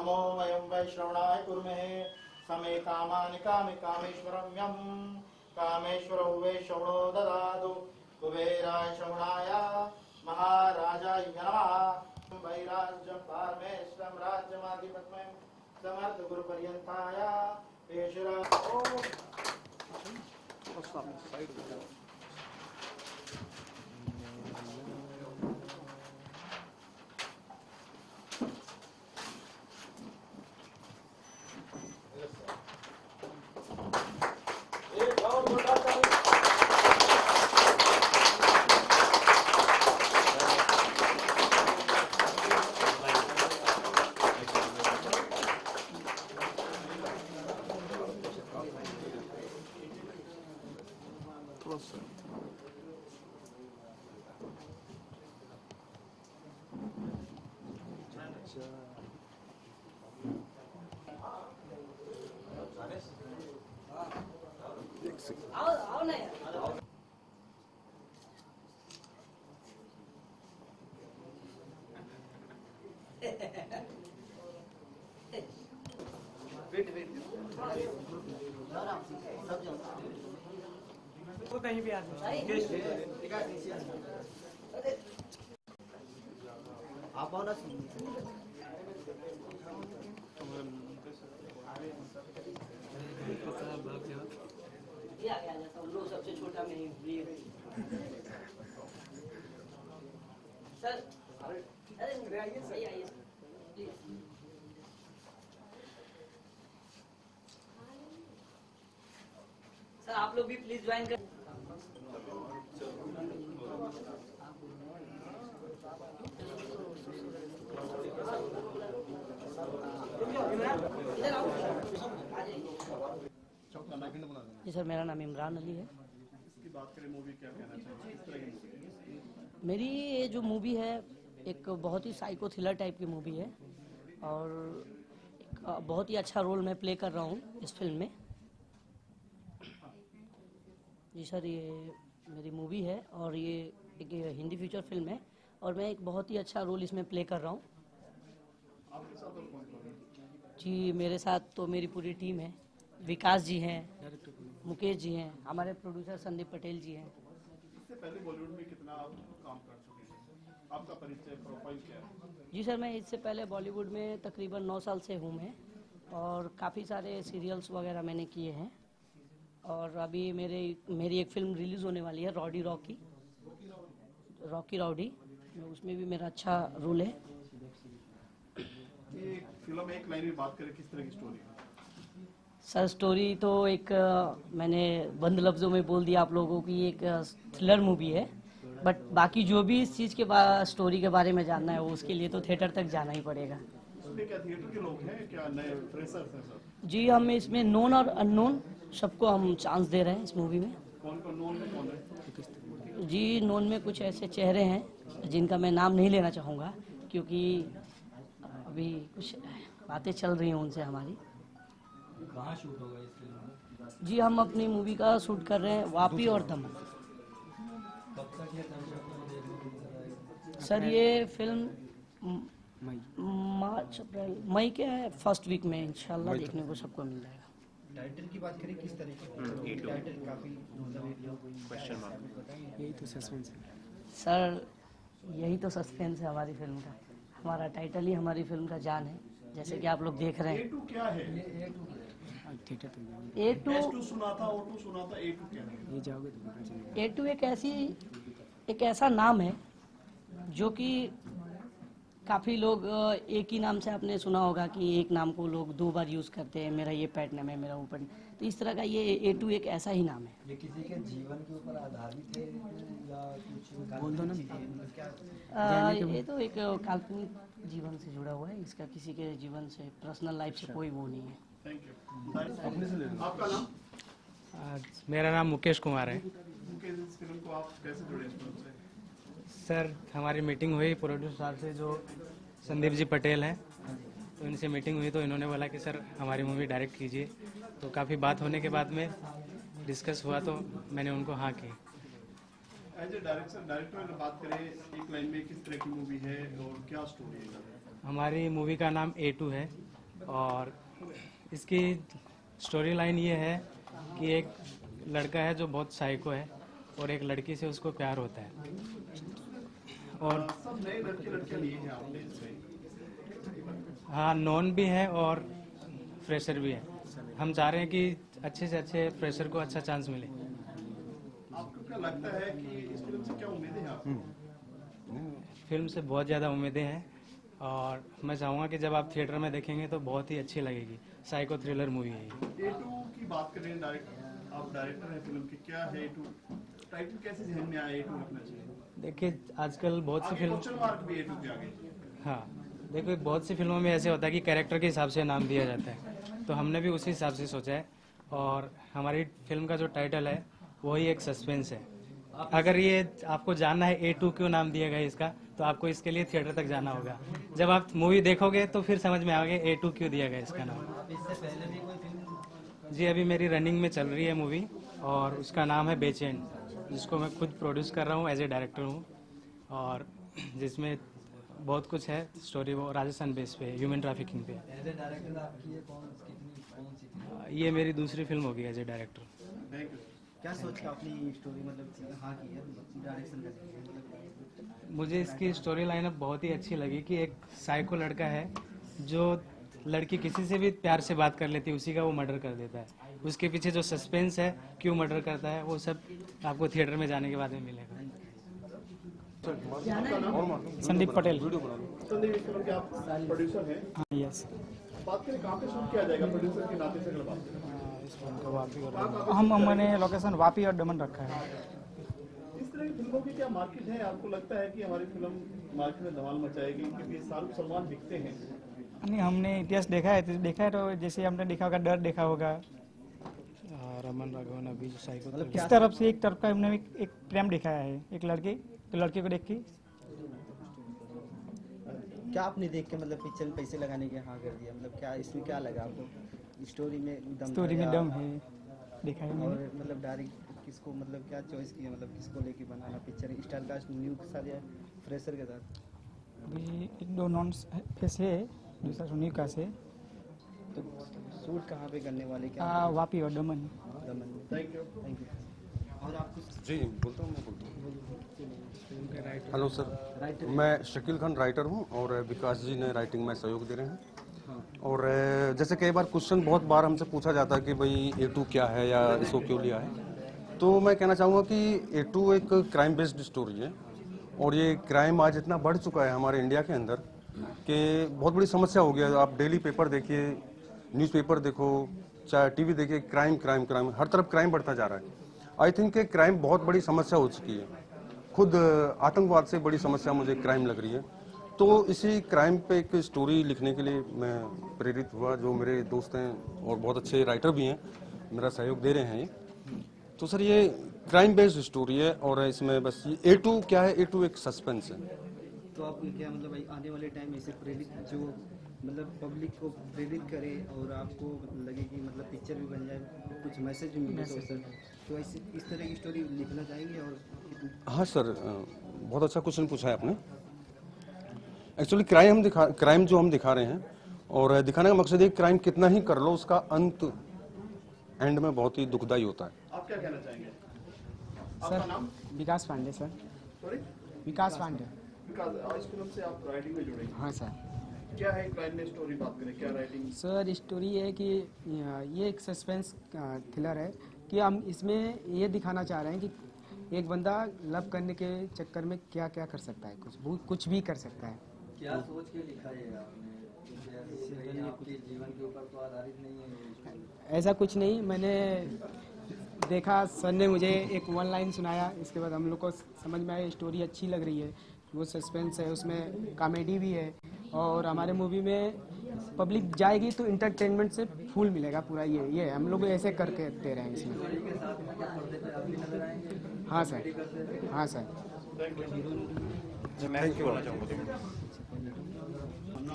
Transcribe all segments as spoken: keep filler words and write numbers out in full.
नमो वयं वै श्रवणाय कुर्महे समे कामानि कामि कामेश्वरं यं कामेश्वरौ वै श्रवणो ददातु कुबेराय श्रवणाय महाराजाय नमः वैराज्यं पारमेश्वरं राज्यमाधिपत्यं समर्थ गुरुपर्यन्ताय ईश्वर आओ आओ ना यार वेट वेट वो कहीं भी आ आप आओ ना ये आ गया जाता हूँ लोग सबसे छोटा में ही सर अरे आइए सही आइए प्लीज सर आप लोग भी प्लीज ज्वाइन कर जी सर, मेरा नाम इमरान अली है। इसकी बात करें मूवी क्या कहना चाहिए, किस तरह की मूवी है? मेरी ये जो मूवी है एक बहुत ही साइको थ्रिलर टाइप की मूवी है और एक बहुत ही अच्छा रोल मैं प्ले कर रहा हूँ इस फिल्म में। जी सर, ये मेरी मूवी है और ये एक हिंदी फीचर फिल्म है और मैं एक बहुत ही अच्छा रोल इसमें प्ले कर रहा हूँ। आपके साथ और कौन कौन है? जी मेरे साथ तो मेरी पूरी टीम है। विकास जी हैं, मुकेश जी हैं, हमारे प्रोड्यूसर संदीप पटेल जी हैं। इससे पहले बॉलीवुड में कितना आप काम कर चुके हैं, आपका परिचय प्रोफाइल क्या है? जी सर, मैं इससे पहले बॉलीवुड में तकरीबन नौ साल से हूँ मैं और काफ़ी सारे सीरियल्स वगैरह मैंने किए हैं और अभी मेरे मेरी एक फिल्म रिलीज़ होने वाली है रॉडी रॉकी रॉकी राउडी, उसमें भी मेरा अच्छा रोल है। ये फिल्म एक लाइन में बात करें, किस तरह की स्टोरी है? सर स्टोरी तो एक मैंने बंद लफ्ज़ों में बोल दिया आप लोगों की, एक थ्रिलर मूवी है, बट बाकी जो भी इस चीज़ के स्टोरी के बारे में जानना है वो उसके लिए तो थिएटर तक जाना ही पड़ेगा। उसमें क्या थिएटर के लोग हैं, क्या नए फ्रेशर्स हैं सब? जी हम इसमें नोन और अननोन सबको हम चांस दे रहे हैं इस मूवी में। कौन कौन नोन में कौन है? जी नोन में कुछ ऐसे चेहरे हैं जिनका मैं नाम नहीं लेना चाहूँगा क्योंकि अभी कुछ बातें चल रही हैं उनसे हमारी। कहाँ शूट होगा इस फिल्म में? जी हम अपनी मूवी का शूट कर रहे हैं वापी और दमन। कब तक ये सर ये फिल्म मार्च अप्रैल मई के फर्स्ट वीक में इंशाल्लाह देखने को सबको मिल जाएगा। टाइटल की बात करें किस तरह की टाइटल? काफी क्वेश्चन मार्क, यही तो सस्पेंस है सर, यही तो सस्पेंस है हमारी फिल्म का। हमारा टाइटल ही हमारी फिल्म का जान है, जैसे कि आप लोग देख रहे ए हैं। टू क्या है? थिएटर तो ए टू एस टू सुना था, ओ टू सुना था, ए टू क्या है? ये जाओगे तो पता चलेगा। ए टू एक ऐसी एक ऐसा नाम है जो कि काफ़ी लोग एक ही नाम से आपने सुना होगा कि एक नाम को लोग दो बार यूज़ करते हैं, मेरा ये पेट नाम है, मेरा वो पेट, तो इस तरह का ये ए टू एक ऐसा ही नाम है। ये किसी के जीवन के ऊपर आधारित है या कुछ बोल दो ना। आ, ये तो एक काल्पनिक जीवन से जुड़ा हुआ है, इसका किसी के जीवन से पर्सनल लाइफ से कोई वो नहीं है। Thank you. आपका नाम? मेरा नाम मुकेश कुमार है। मुकेश, इस फिल्म को आप कैसे जुड़े इस फिल्म से? सर हमारी मीटिंग हुई प्रोड्यूसर साहब से जो संदीप जी पटेल हैं, तो इनसे मीटिंग हुई तो इन्होंने बोला कि सर हमारी मूवी डायरेक्ट कीजिए। तो काफ़ी बात होने के बाद में डिस्कस हुआ तो मैंने उनको हाँ की। एज ए डायरेक्टर डायरेक्टर अगर बात करें एक लाइन में, किस तरह की मूवी है और क्या स्टोरी है? हमारी मूवी का नाम ए टू है और इसकी स्टोरी लाइन ये है कि एक लड़का है जो बहुत साइको है और एक लड़की से उसको प्यार होता है। और सब नए लड़के लड़कियां लिए हैं आपने इसमें? हाँ, नॉन भी है और फ्रेशर भी है। हम चाह रहे हैं कि अच्छे से अच्छे फ्रेशर को अच्छा चांस मिले। आपको क्या लगता है कि इस फिल्म से क्या उम्मीदें हैं आपको? फिल्म से बहुत ज़्यादा उम्मीदें हैं और मैं चाहूँगा कि जब आप थिएटर में देखेंगे तो बहुत ही अच्छी लगेगी। साइको थ्रिलर मूवी है ये। ए टू की बात करें, डायरेक्ट आप डायरेक्टर हैं फिल्म के, क्या है ए टू? टाइटल कैसे जहन में आया ए टू रखना चाहिए? देखिए आजकल बहुत सी फिल्म क्वेश्चन मार्क भी ए टू के आगे। हाँ, देखो बहुत सी फिल्मों में ऐसे होता है कि कैरेक्टर के हिसाब से नाम दिया जाता है, तो हमने भी उसी हिसाब से सोचा है। और हमारी फिल्म का जो टाइटल है वही एक सस्पेंस है। अगर ये आपको जानना है ए टू क्यों नाम दिया गया इसका, तो आपको इसके लिए थिएटर तक जाना होगा। जब आप मूवी देखोगे तो फिर समझ में आएगा ए टू क्यों दिया गया इसका नाम। जी अभी मेरी रनिंग में चल रही है मूवी और उसका नाम है बेचैन, जिसको मैं खुद प्रोड्यूस कर रहा हूँ एज ए डायरेक्टर हूँ, और जिसमें बहुत कुछ है। स्टोरी वो राजस्थान बेस पे, ह्यूमन ट्रैफिकिंग पे। एज ए डायरेक्टर आपकी ये कौन कितनी कौन सी थी? ये मेरी दूसरी फिल्म होगी as a director. Thank you. क्या सोच के अपनी स्टोरी मतलब हाँ की है, डायरेक्शन का मतलब? मुझे इसकी स्टोरी लाइन अब बहुत ही अच्छी लगी कि एक साइको लड़का है जो लड़की किसी से भी प्यार से बात कर लेती है, उसी का वो मर्डर कर देता है। उसके पीछे जो सस्पेंस है, क्यों मर्डर करता है, वो सब आपको थिएटर में जाने के बाद में मिलेगा। संदीप पटेल। संदीप, इस फिल्म के आप प्रोड्यूसर हैं। हाँ यस। बात करें कहाँ पे शूट किया जाएगा, प्रोड्यूसर के नाते से अगर बात करें? हम हमने लोकेशन वापी और दमन रखा है। इस तरह की फिल्मों की क्या मार्केट है? आपको लगता है कि हमारी फिल्म मार्केट में धमाल मचाएगी? क्योंकि शाहरुख सलमान दिखते हैं। नहीं, हमने इतिहास देखा है तो देखा है तो जैसे हमने देखा होगा, डर देखा होगा। रमन राघवन अभी जो साइको इस तरफ से एक तरफ का हमने एक, एक प्रेम दिखाया है, एक लड़के तो लड़के को देख के। क्या आपने देख के मतलब पिक्चर में पैसे लगाने के हाँ कर दिया? मतलब क्या इसमें क्या लगा आपको? स्टोरी में दम स्टोरी में था दम है, देखा है और मैंने। मतलब डायरेक्ट किसको मतलब क्या चॉइस किया, मतलब किसको लेके बनाना पिक्चर? स्टार कास्ट न्यू के साथ या फ्रेशर के साथ? अभी एक दो नॉन फेस है, दूसरा सुनी का से। तो शूट कहाँ पे करने वाले? क्या आ, वापी और Daman. Daman. Thank you. Thank you. और आप कुछ जी बोलता हूँ, मैं बोलता हूँ। Hello sir, writer? मैं शकील खान राइटर हूँ और विकास जी ने राइटिंग में सहयोग दे रहे हैं। और जैसे कई बार क्वेश्चन बहुत बार हमसे पूछा जाता है कि भाई ए टू क्या है या इसको क्यों लिया है, तो मैं कहना चाहूँगा कि ए टू एक क्राइम बेस्ड स्टोरी है। और ये क्राइम आज इतना बढ़ चुका है हमारे इंडिया के अंदर कि बहुत बड़ी समस्या हो गया। आप डेली पेपर देखिए, न्यूज़पेपर देखो, चाहे टीवी देखिए, क्राइम क्राइम क्राइम, हर तरफ क्राइम बढ़ता जा रहा है। आई थिंक क्राइम बहुत बड़ी समस्या हो चुकी है। खुद आतंकवाद से बड़ी समस्या मुझे क्राइम लग रही है। तो इसी क्राइम पे एक स्टोरी लिखने के लिए मैं प्रेरित हुआ। जो मेरे दोस्त हैं और बहुत अच्छे राइटर भी हैं, मेरा सहयोग दे रहे हैं ये। तो सर ये क्राइम बेस्ड स्टोरी है और इसमें बस ये ए टू क्या है, ए टू एक सस्पेंस है। तो आप क्या मतलब भाई आने वाले टाइम में इसे प्रेरित जो मतलब पब्लिक को प्रेरित करे और आपको लगे कि मतलब पिक्चर भी बन जाए, कुछ मैसेज भी मिले, तो सर तो इस इस तरह की स्टोरी लिखना चाहेंगे? और हाँ सर, बहुत अच्छा क्वेश्चन पूछा है आपने। एक्चुअली क्राइम हम दिखा क्राइम जो हम दिखा रहे हैं और दिखाने का मकसद है क्राइम कितना ही कर लो, उसका अंत एंड में बहुत ही दुखदाई होता है। आप क्या कहना चाहेंगे? आपका सर नाम? विकास पांडे सर। सॉरी, विकास पांडे। विकास। आज इस फिल्म से आप राइटिंग में जुड़े, हाँ सर। क्या है क्राइम में स्टोरी? बात करें क्या राइटिंग? सर स्टोरी है कि ये एक सस्पेंस थ्रिलर है कि हम इसमें ये दिखाना चाह रहे हैं कि एक बंदा लव करने के चक्कर में क्या क्या कर सकता है, कुछ कुछ भी कर सकता है। क्या सोच के लिखा है आपने? आपके जीवन के ऊपर तो आधारित नहीं है? ऐसा कुछ नहीं, मैंने देखा, सर ने मुझे एक वन लाइन सुनाया, इसके बाद हम लोग को समझ में आया स्टोरी अच्छी लग रही है। वो सस्पेंस है, उसमें कॉमेडी भी है और हमारे मूवी में पब्लिक जाएगी तो इंटरटेनमेंट से फुल मिलेगा पूरा। ये ये हम लोग ऐसे करके दे रहे हैं इसमें। हाँ सर, हाँ सर। मैं कुछ बोलना चाहूँगा।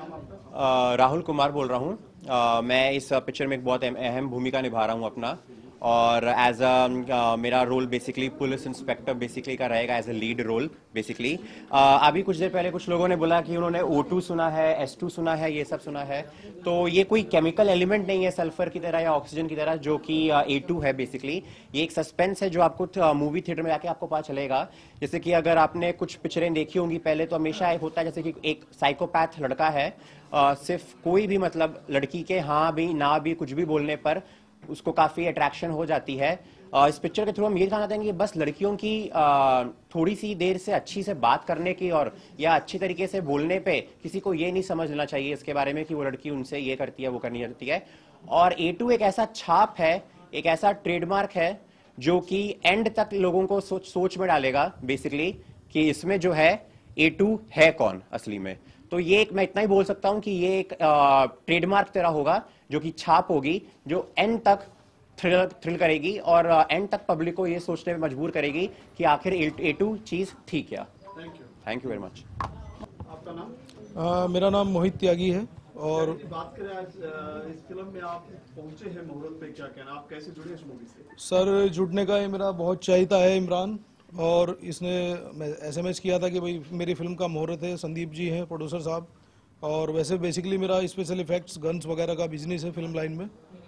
राहुल कुमार बोल रहा हूँ। मैं इस पिक्चर में एक बहुत अहम भूमिका निभा रहा हूँ अपना। और एज अ मेरा role basically police inspector basically का रहेगा, as a lead role basically. अभी कुछ देर पहले कुछ लोगों ने बोला कि उन्होंने ओ टू सुना है, एस टू सुना है, ये सब सुना है। तो ये कोई केमिकल एलिमेंट नहीं है सल्फर की तरह या ऑक्सीजन की तरह, जो कि ए टू है बेसिकली। ये एक सस्पेंस है जो आपको मूवी थिएटर में जाके आपको पता चलेगा। जैसे कि अगर आपने कुछ पिक्चरें देखी होंगी पहले, तो हमेशा एक होता है जैसे कि एक साइकोपैथ लड़का है, uh, सिर्फ कोई भी मतलब लड़की के हाँ भी ना भी कुछ भी बोलने पर उसको काफी अट्रैक्शन हो जाती है। uh, इस पिक्चर के थ्रू हम ये दिखाना चाहेंगे कि बस लड़कियों की uh, थोड़ी सी देर से अच्छी से बात करने की और या अच्छी तरीके से बोलने पे किसी को ये नहीं समझ लेना चाहिए इसके बारे में कि वो लड़की उनसे ये करती है वो करनी करती है। और ए टू एक ऐसा छाप है, एक ऐसा ट्रेडमार्क है जो कि एंड तक लोगों को सोच सोच में डालेगा बेसिकली कि इसमें जो है ए टू है कौन असली में। तो ये एक मैं इतना ही बोल सकता हूं कि ये एक ट्रेडमार्क तरह होगा जो कि छाप होगी जो एंड तक थ्रिल थ्रिल करेगी और एंड तक पब्लिक को ये सोचने में मजबूर करेगी कि आखिर ए टू चीज थी क्या। Thank you thank you very much. आपका नाम? आ, मेरा नाम मोहित त्यागी है। और बात करें आज इस फिल्म में आप पहुंचे हैं मुहूर्त पे, क्या कहना, आप कैसे जुड़े इस मूवी से? सर जुड़ने का ये मेरा बहुत चाहता है इमरान, और इसने एसएमएस किया था कि भाई मेरी फिल्म का मुहूर्त है, संदीप जी हैं प्रोड्यूसर साहब। और वैसे बेसिकली मेरा स्पेशल इफेक्ट्स गन्स वगैरह का बिजनेस है फिल्म लाइन में।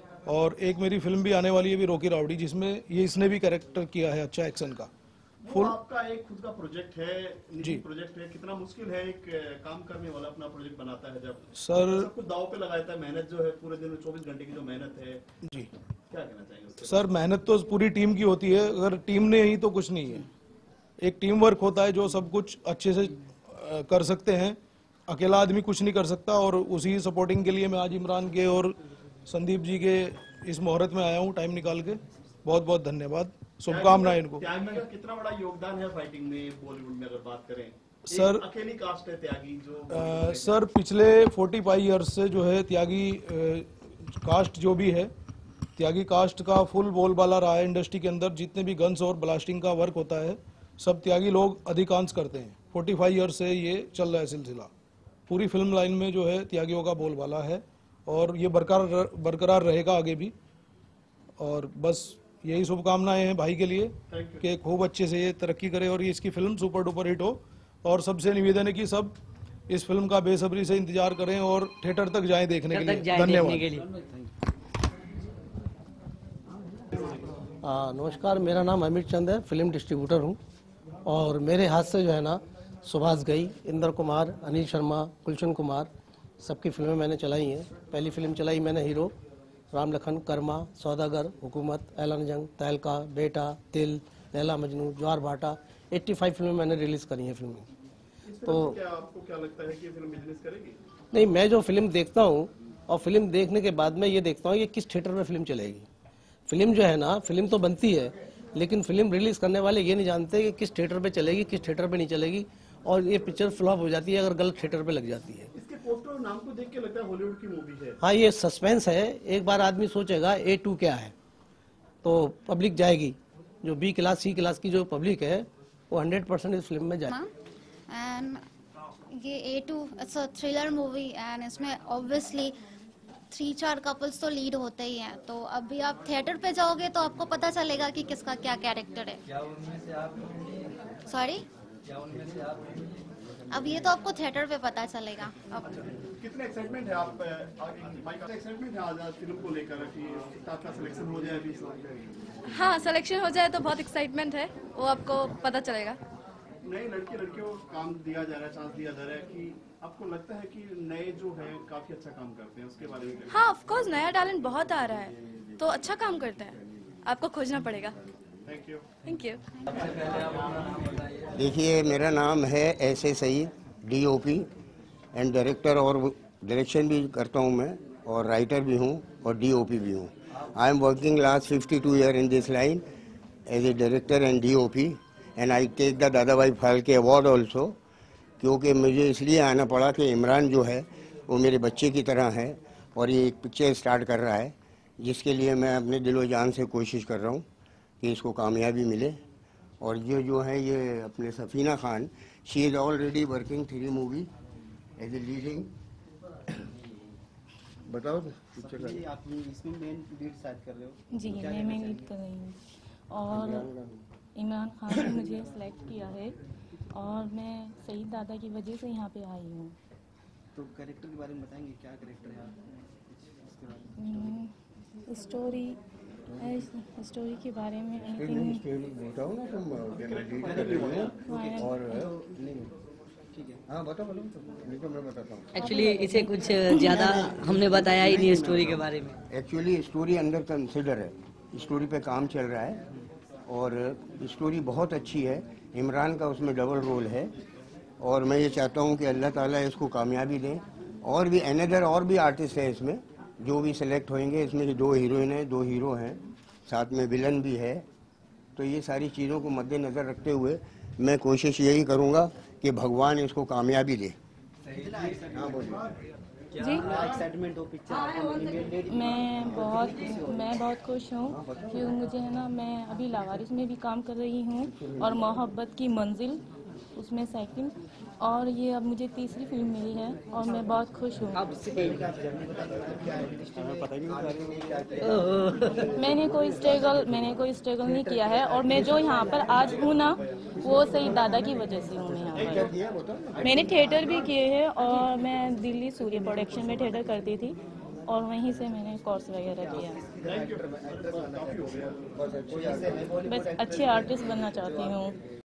और एक मेरी फिल्म भी आने वाली है भी रोकी रावड़ी, जिसमें ये इसने भी कैरेक्टर किया है अच्छा एक्शन का। फुल आपका एक खुद का प्रोजेक्ट है, निजी प्रोजेक्ट है, कितना मुश्किल है एक काम करने वाला अपना प्रोजेक्ट बनाता है जब सर सब कुछ दाव पे लगाता है, मेहनत जो है पूरे दिन में चौबीस घंटे की जो मेहनत है जी, क्या कहना चाहेंगे उसके? सर मेहनत तो पूरी टीम की होती है, अगर टीम नहीं तो कुछ नहीं है। एक टीम वर्क होता है जो सब कुछ अच्छे से कर सकते हैं, अकेला आदमी कुछ नहीं कर सकता। और उसी सपोर्टिंग के लिए मैं आज इमरान के और संदीप जी के इस मुहूर्त में आया हूँ टाइम निकाल के। बहुत बहुत धन्यवाद, शुभकामनाएं इनको। त्यागी का कितना बड़ा योगदान है फाइटिंग में बॉलीवुड में अगर बात करें? सर अकेली कास्ट है त्यागी जो आ, सर पिछले पैंतालीस ईयर्स से जो है त्यागी आ, कास्ट जो भी है, त्यागी कास्ट का फुल बोलबाला रहा है इंडस्ट्री के अंदर। जितने भी गन्स और ब्लास्टिंग का वर्क होता है सब त्यागी लोग अधिकांश करते हैं। पैंतालीस ईयर्स से ये चल रहा है सिलसिला, पूरी फिल्म लाइन में जो है त्यागियों का बोलबाला है और ये बरकरार बरकरार रहेगा आगे भी। और बस यही शुभकामनाएं हैं भाई के लिए कि खूब अच्छे से ये तरक्की करे और ये इसकी फिल्म सुपर डुपर हिट हो। और सबसे निवेदन है कि सब इस फिल्म का बेसब्री से इंतजार करें और थिएटर तक जाएं देखने के लिए। धन्यवाद। नमस्कार, मेरा नाम अमित चंद है, फिल्म डिस्ट्रीब्यूटर हूँ। और मेरे हाथ से जो है ना सुभाष गई, इंद्र कुमार, अनिल शर्मा, गुलशन कुमार सबकी फिल्में मैंने चलाई हैं। पहली फिल्म चलाई मैंने हीरो, राम लखन, कर्मा, सौदागर, हुकूमत, ऐलान जंग, तहलका, बेटा, दिल, लैला मजनू, ज्वार भाटा, पचासी फिल्में मैंने रिलीज करी हैं फिल्में। तो क्या आपको क्या लगता है कि ये फिल्म बिजनेस करेगी? नहीं, मैं जो फिल्म देखता हूँ और फिल्म देखने के बाद मैं ये देखता हूँ कि किस थिएटर में फिल्म चलेगी। फिल्म जो है ना, फिल्म तो बनती है लेकिन फिल्म रिलीज करने वाले ये नहीं जानते कि किस थिएटर पे चलेगी, किस थिएटर पे नहीं चलेगी। और ये पिक्चर फ्लॉप हो जाती है अगर गलत थिएटर पे लग जाती है। इसके पोस्टर और नाम को देख के लगता है हॉलीवुड की मूवी है। हाँ, ये सस्पेंस है। एक बार आदमी सोचेगा ए टू क्या है तो पब्लिक जाएगी। जो बी क्लास सी क्लास की जो पब्लिक है वो हंड्रेड परसेंट इस फिल्म में जाएगी। एंड ये ए टू it's a thriller movie and इसमें ऑब्वियसली थ्री चार कपल्स तो लीड होते ही हैं। तो अभी आप थिएटर पे जाओगे तो आपको पता चलेगा कि किसका क्या कैरेक्टर है। सॉरी, अब ये तो आपको थिएटर पे पता चलेगा। अब कितने एक्साइटमेंट है आप आगे एक्साइटमेंट है आज फिल्म को लेकर कि आपका सिलेक्शन हो जाए अभी? हाँ, सिलेक्शन हो जाए तो बहुत एक्साइटमेंट है, वो आपको पता चलेगा। नए लड़के लड़कियों को काम दिया जा रहा है, चांस दिया जा रहा है कि आपको लगता है कि नए जो है काफी अच्छा काम करते हैं, उसके बारे में? हाँ, ऑफ कोर्स नया टैलेंट बहुत आ रहा है तो अच्छा काम करते हैं, आपको खोजना पड़ेगा। Thank you. Thank you. देखिए, मेरा नाम है S A Saeed, DOP and director, और डायरेक्शन भी करता हूँ मैं और राइटर भी हूँ और डीओपी भी हूँ। I am working last fifty two year in this line as a director and DOP and I take the Dada Bhai Phalke award also, क्योंकि मुझे इसलिए आना पड़ा कि इमरान जो है वो मेरे बच्चे की तरह है और ये एक पिक्चर स्टार्ट कर रहा है जिसके लिए मैं अपने दिलो जान से कोशिश कर रहा हूँ कि इसको कामयाबी मिले। और ये जो है ये अपने Safina Khan, she is already working three movie as a leading बताओ पिक्चर का। जी, आप इसमें मेन लीड शायद कर रहे हो। जी, क्या मैं कहना मैं लीड कर रही हूँ और इमरान खान ने मुझे सेलेक्ट किया है और मैं सईद दादा की वजह से यहाँ पे आई हूँ। तो कैरेक्टर के बारे में बताएंगे, क्या कैरेक्टर है आप इसके बारे में? स्टोरी स्टोरी के बारे में बताओ ना तुम क्या लीड कर रही हो और ठीक है, हाँ बताओ बताओ नहीं तो मैं बताता हूँ। एक्चुअली इसे कुछ ज़्यादा हमने बताया ही नहीं स्टोरी के बारे में। एक्चुअली स्टोरी अंडर कंसिडर है, स्टोरी पे काम चल रहा है और स्टोरी बहुत अच्छी है। इमरान का उसमें डबल रोल है और मैं ये चाहता हूँ कि अल्लाह ताला इसको कामयाबी दें। और भी अनदर और भी आर्टिस्ट हैं इसमें जो भी सिलेक्ट होंगे। इसमें दो हीरोइन हैं, दो हीरो हैं, साथ में विलन भी है। तो ये सारी चीज़ों को मद्देनज़र रखते हुए मैं कोशिश यही करूँगा कि भगवान इसको कामयाबी दे। हाँ बोलिए। जी, एक्साइटमेंट हो पिक्चर? मैं बहुत मैं बहुत खुश हूँ क्योंकि मुझे है ना, मैं अभी लावारिस में भी काम कर रही हूँ और मोहब्बत की मंजिल उसमें सेकंड, और ये अब मुझे तीसरी फिल्म मिली है और मैं बहुत खुश हूँ। मैंने कोई स्ट्रगल मैंने कोई स्ट्रगल नहीं किया है और मैं जो यहाँ पर आज हूँ ना, वो सईद दादा की वजह से हूँ मैं यहाँ पर। मैंने थिएटर भी किए हैं और मैं दिल्ली सूर्य प्रोडक्शन में थिएटर करती थी और वहीं से मैंने कोर्स वगैरह किया। बस अच्छे आर्टिस्ट बनना चाहती हूँ।